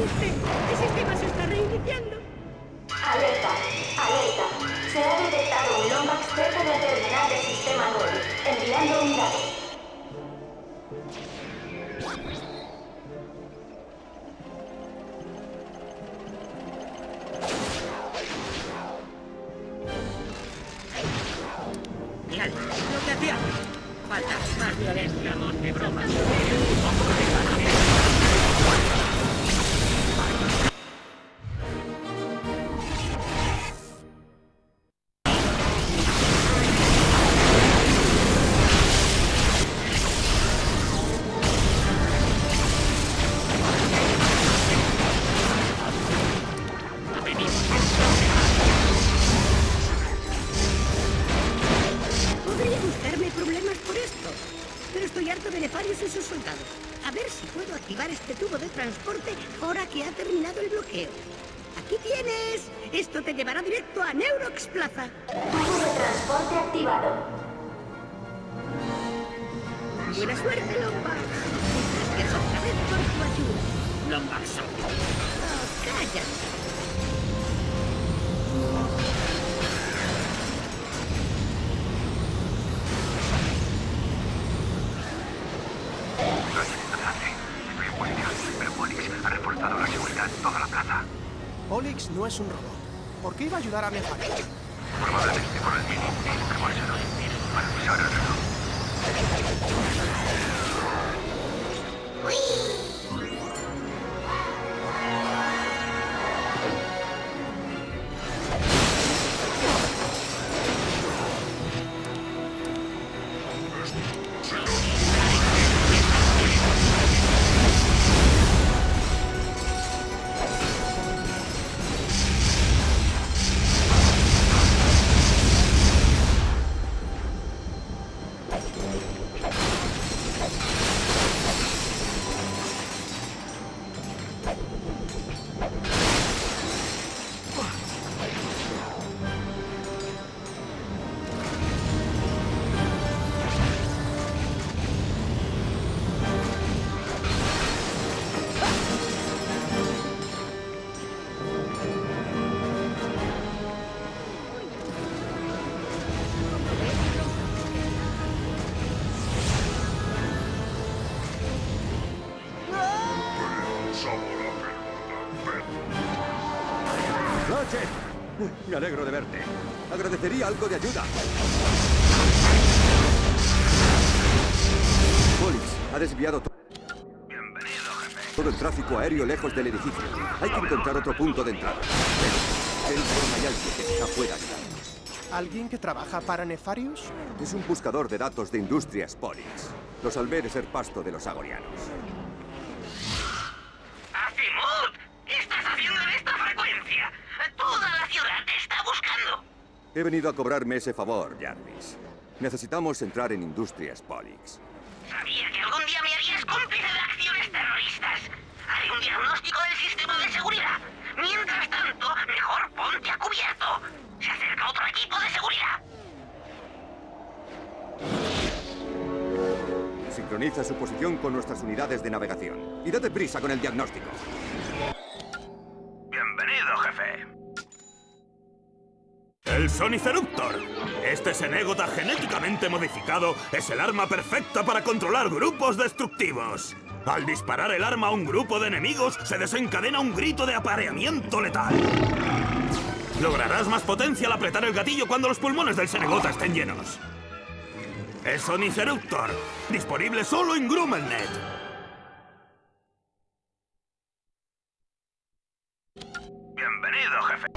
asuste. El sistema se está reiniciando. Alerta, alerta. Se ha detectado un Lombax cerca del terminal del sistema 9. Enviando unidades. Genial, lo que hacía. Falta más violencia, de broma. Podría buscarme problemas por esto, pero estoy harto de Nefarius y sus soldados. A ver si puedo activar este tubo de transporte ahora que ha terminado el bloqueo. ¡Aquí tienes! Esto te llevará directo a Neurox Plaza. Tubo de transporte activado. Buena suerte, Lombax. Gracias otra vez por tu ayuda. Lombax. Oh, calla. No es interesante. Estoy en posición, pero Polix ha reforzado la seguridad en toda la plaza. Polix no es un robot. ¿Por qué iba a ayudar a Nefarius? Probablemente por el mínimo que Marshall para pisar el reloj. Ratchet, me alegro de verte. Agradecería algo de ayuda. Polix ha desviado Bienvenido, jefe. todo el tráfico aéreo lejos del edificio. Hay que encontrar otro punto de entrada. Pero, hay alguien que quizá pueda ayudarnos. ¿Alguien que trabaja para Nefarius? Es un buscador de datos de Industrias Polix. Lo salvé de ser pasto de los agorianos. ¡Azimuth! ¿Qué estás haciendo en esta frecuencia? Toda la ciudad te está buscando. He venido a cobrarme ese favor, Jarvis. Necesitamos entrar en Industrias Polix. Sabía que algún día me harías cómplice de acciones terroristas. Haré un diagnóstico del sistema de seguridad. Mientras tanto, mejor ponte a cubierto. Se acerca otro equipo de seguridad. Sincroniza su posición con nuestras unidades de navegación. Y date prisa con el diagnóstico. Bienvenido, jefe. El Soniceruptor. Este Senegota genéticamente modificado es el arma perfecta para controlar grupos destructivos. Al disparar el arma a un grupo de enemigos, se desencadena un grito de apareamiento letal. Lograrás más potencia al apretar el gatillo cuando los pulmones del Senegota estén llenos. El Soniceruptor. Disponible solo en Grummelnet. Bienvenido, jefe.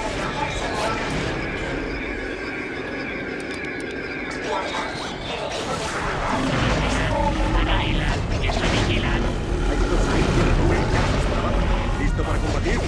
¿Listo para combatir?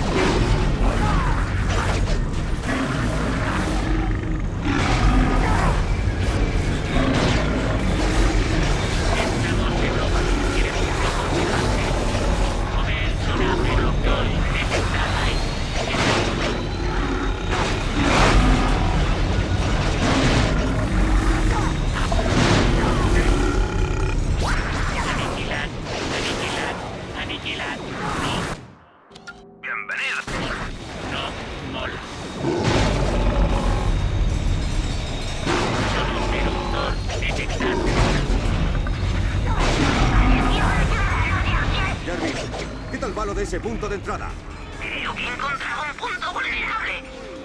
Quita el balo de ese punto de entrada. Creo que he encontrado un punto vulnerable.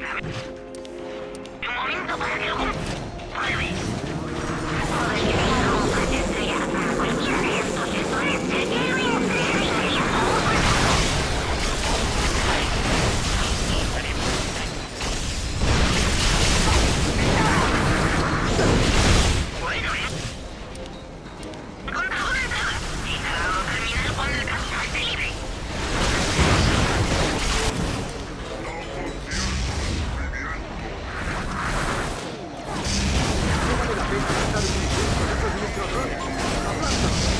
Un momento para que lo compruebe. Bueno, he encontrado una entrada. Quizá lo terminal cuando el camino esté libre. No vale la pena gastar munición con esos microdrones. ¡Aplasta!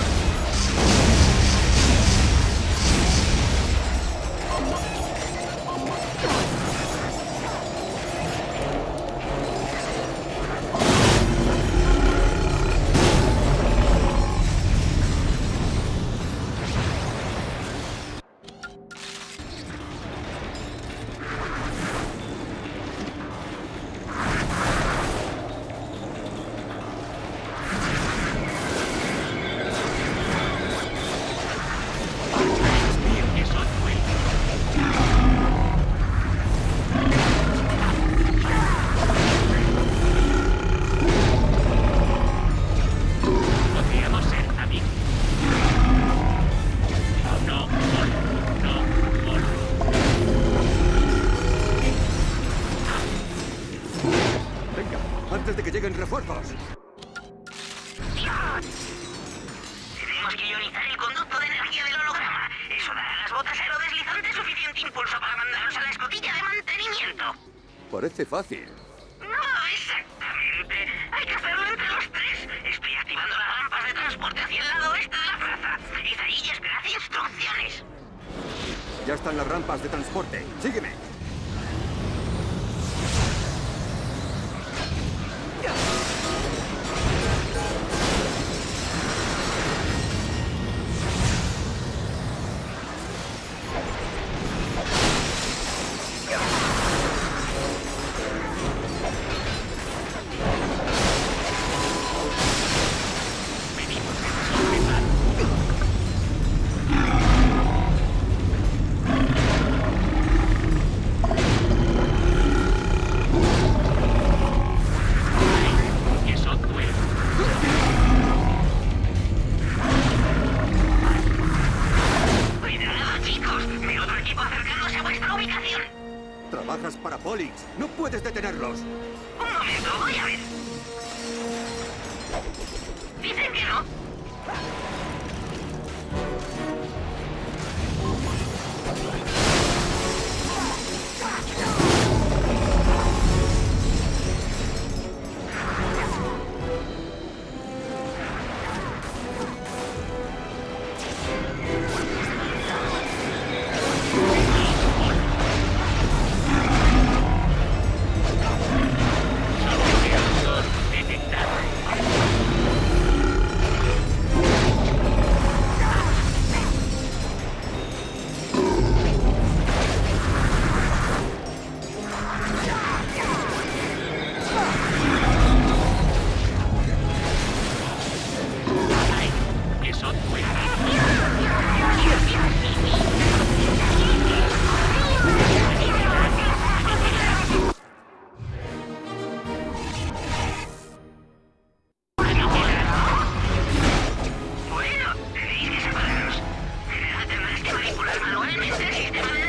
Venga, antes de que lleguen refuerzos. Tenemos que ionizar el conducto de energía del holograma. Eso dará a las botas aerodeslizantes suficiente impulso para mandarlos a la escotilla de mantenimiento. Parece fácil. No exactamente. Hay que hacerlo entre los tres. Estoy activando las rampas de transporte hacia el lado oeste de la plaza. Izaí, espera instrucciones. Ya están las rampas de transporte. Sígueme. Cuidado, chicos. Veo otro equipo acercándose a vuestra ubicación. Trabajas para Polix. No puedes detenerlos. Un momento, voy a ver. Dicen que no. Bueno, tenéis que separaros. Tendrás que manipular manualmente el sistema de